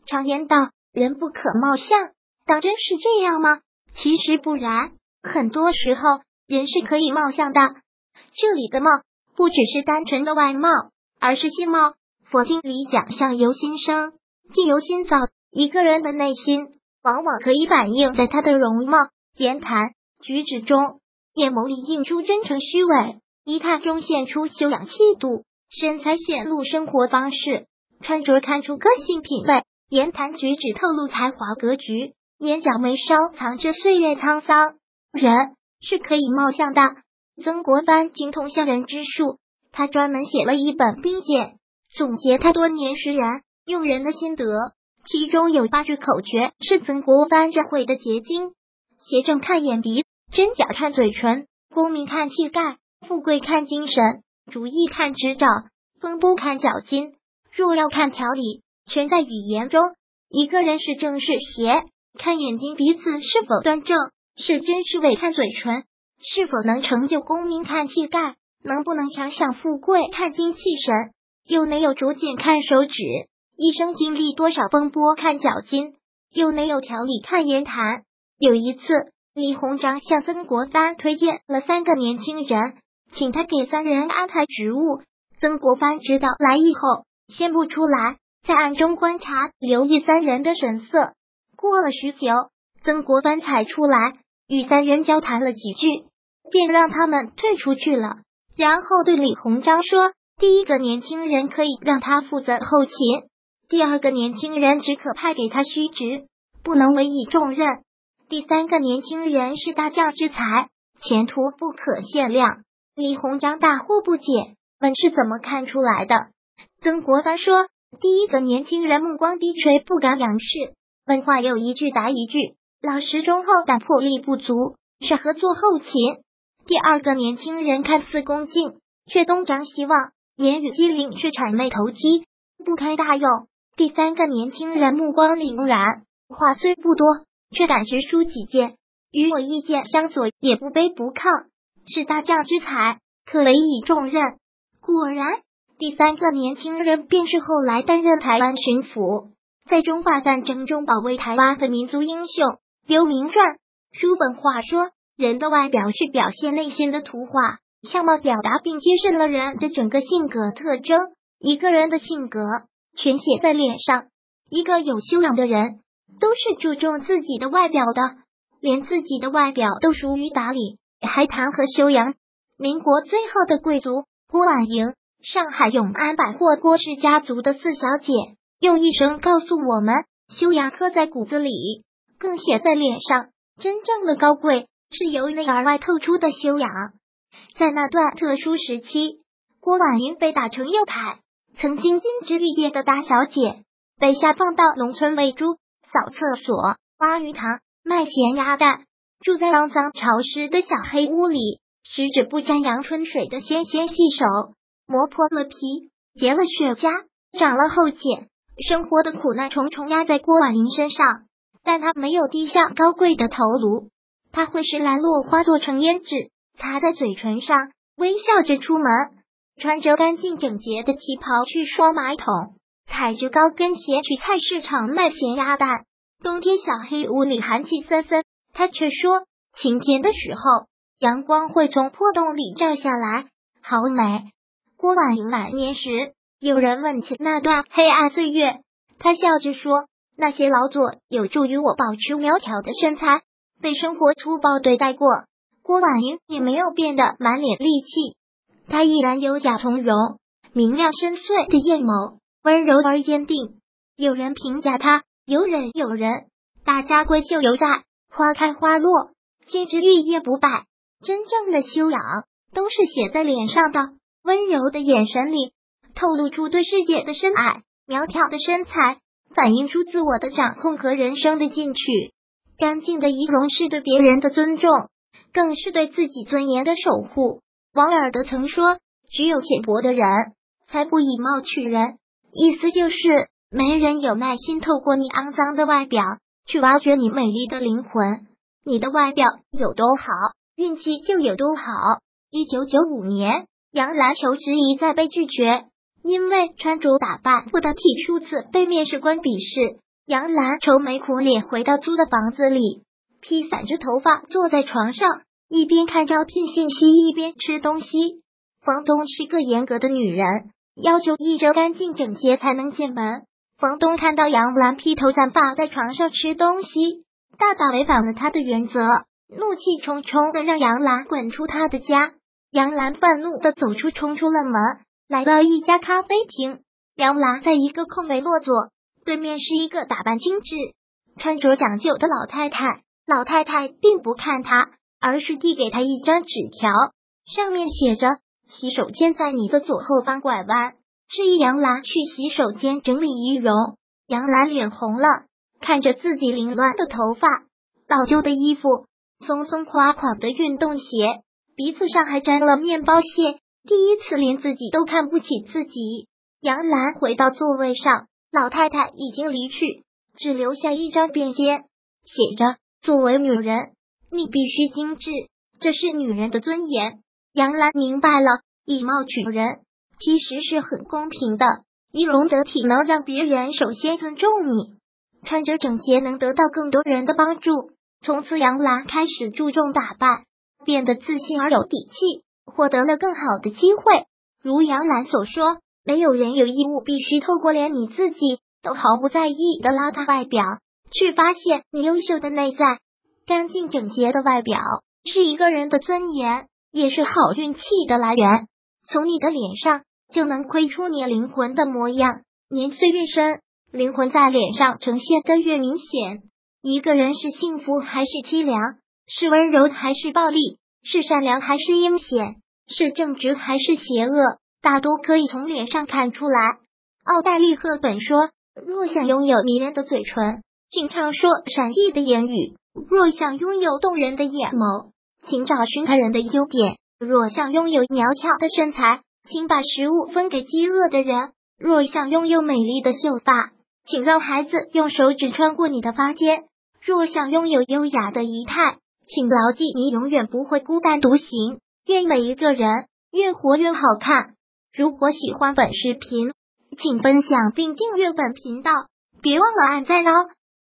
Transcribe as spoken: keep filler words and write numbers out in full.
常言道，人不可貌相，当真是这样吗？其实不然，很多时候人是可以貌相的。这里的貌不只是单纯的外貌，而是心貌。佛经里讲相由心生，境由心造。一个人的内心往往可以反映在他的容貌、言谈、举止中。眼眸里映出真诚虚伪，仪态中现出修养气度，身材显露生活方式，穿着看出个性品味，言谈举止透露才华格局，眼角眉梢藏着岁月沧桑。人是可以貌相的。曾国藩精通相人之术，他专门写了一本兵简，总结他多年识人用人的心得，其中有八句口诀是曾国藩智慧的结晶：邪正看眼鼻，真假看嘴唇，功名看气概，富贵看精神，主意看指掌，风波看脚筋。若要看条理，全在语言中。一个人是正是邪，看眼睛鼻子是否端正，是真是伪看嘴唇，是否能成就功名看气概，能不能享享富贵看精气神，又能有竹简看手指，一生经历多少风波看脚筋，又能有条理看言谈。有一次，李鸿章向曾国藩推荐了三个年轻人，请他给三人安排职务。曾国藩知道来意后，先不出来，在暗中观察，留意三人的神色。过了许久，曾国藩才出来，与三人交谈了几句，便让他们退出去了。然后对李鸿章说，第一个年轻人可以让他负责后勤，第二个年轻人只可派给他虚职，不能委以重任，第三个年轻人是大将之才，前途不可限量。李鸿章大惑不解，问是怎么看出来的？曾国藩说，第一个年轻人目光低垂，不敢仰视，问话有一句答一句，老实忠厚，但魄力不足，适合做后勤。第二个年轻人看似恭敬，却东张西望，言语机灵，却谄媚投机，不堪大用。第三个年轻人目光凛然，话虽不多，却敢直抒己见，与我意见相左，也不卑不亢，是大将之才，可委以重任。果然，第三个年轻人便是后来担任台湾巡抚，在中法战争中保卫台湾的民族英雄刘铭传。叔本话说，人的外表是表现内心的图画，相貌表达并揭示了人的整个性格特征。一个人的性格全写在脸上，一个有修养的人都是注重自己的外表的，连自己的外表都疏于打理，还谈何修养？民国最后的贵族郭婉莹，上海永安百货郭氏家族的四小姐，用一生告诉我们，修养刻在骨子里，更写在脸上。真正的高贵是由内而外透出的修养。在那段特殊时期，郭婉莹被打成右派，曾经金枝玉叶的大小姐，被下放到农村喂猪、扫厕所、挖鱼塘、卖咸鸭蛋，住在肮脏潮湿的小黑屋里，十指不沾阳春水的纤纤细手，磨破了皮，结了血痂，长了厚茧，生活的苦难重重压在郭婉莹身上，但她没有低下高贵的头颅，她会使兰落花做成胭脂，擦在嘴唇上，微笑着出门，穿着干净整洁的旗袍去刷马桶，踩着高跟鞋去菜市场卖咸鸭蛋。冬天小黑屋里寒气森森，她却说，晴天的时候，阳光会从破洞里照下来，好美。郭婉莹晚年时，有人问起那段黑暗岁月，她笑着说，那些劳作有助于我保持苗条的身材，被生活粗暴对待过，郭婉莹也没有变得满脸戾气，她依然优雅从容，明亮深邃的眼眸，温柔而坚定。有人评价她游刃有人，大家归咎犹在，花开花落，金枝玉叶不败。真正的修养都是写在脸上的，温柔的眼神里透露出对世界的深爱，苗条的身材反映出自我的掌控和人生的进取。干净的仪容是对别人的尊重，更是对自己尊严的守护。王尔德曾说，只有浅薄的人才不以貌取人，意思就是没人有耐心透过你肮脏的外表去挖掘你美丽的灵魂。你的外表有多好，运气就有多好。一九九五年，杨澜求职一再被拒绝，因为穿着打扮不得体，数次被面试官鄙视。 杨澜愁眉苦脸回到租的房子里，披散着头发坐在床上，一边看招聘信息一边吃东西。房东是个严格的女人，要求一周干净整洁才能进门。房东看到杨澜披头散发在床上吃东西，大大违反了他的原则，怒气冲冲的让杨澜滚出他的家。杨澜愤怒的走出，冲出了门，来到一家咖啡厅。杨澜在一个空位落座，对面是一个打扮精致、穿着讲究的老太太。老太太并不看她，而是递给她一张纸条，上面写着洗手间在你的左后方拐弯，示意杨澜去洗手间整理仪容。杨澜脸红了，看着自己凌乱的头发、老旧的衣服、松松垮垮的运动鞋，鼻子上还沾了面包屑，第一次连自己都看不起自己。杨澜回到座位上，老太太已经离去，只留下一张便笺，写着作为女人，你必须精致，这是女人的尊严。杨澜明白了，以貌取人其实是很公平的，仪容得体能让别人首先尊重你，穿着整洁能得到更多人的帮助。从此杨澜开始注重打扮，变得自信而有底气，获得了更好的机会。如杨澜所说，没有人有义务必须透过连你自己都毫不在意的邋遢外表去发现你优秀的内在。干净整洁的外表是一个人的尊严，也是好运气的来源。从你的脸上就能窥出你灵魂的模样，年岁越深，灵魂在脸上呈现得越明显。一个人是幸福还是凄凉，是温柔还是暴力，是善良还是阴险，是正直还是邪恶，大多可以从脸上看出来。奥黛丽·赫本说，若想拥有迷人的嘴唇，请常说闪烁的言语；若想拥有动人的眼眸，请找寻他人的优点；若想拥有苗条的身材，请把食物分给饥饿的人；若想拥有美丽的秀发，请让孩子用手指穿过你的发间；若想拥有优雅的仪态，请牢记你永远不会孤单独行。愿每一个人越活越好看。如果喜欢本视频，请分享并订阅本频道，别忘了按赞哦。